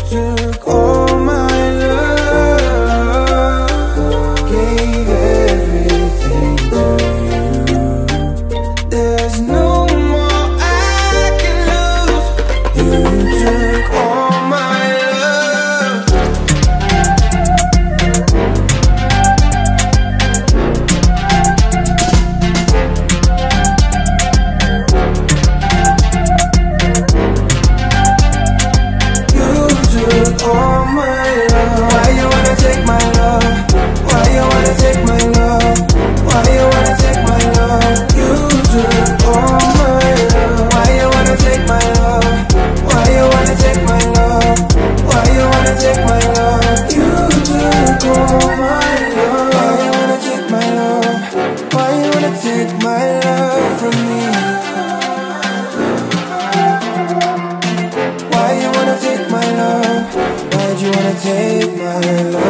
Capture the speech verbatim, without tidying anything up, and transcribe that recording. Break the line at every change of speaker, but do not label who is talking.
took all my love, gave everything to you. There's no more I can lose. You took all my love. You took all my love. Why you wanna take my love? Why you wanna take my love? Why you wanna take my love? You took all my love. Why you wanna take my love? Why you wanna take my love? Why you wanna take my love? You took all my love. Why you wanna take my love? Why you wanna take my love from me? Why you wanna take my love? Why'd you wanna take my love?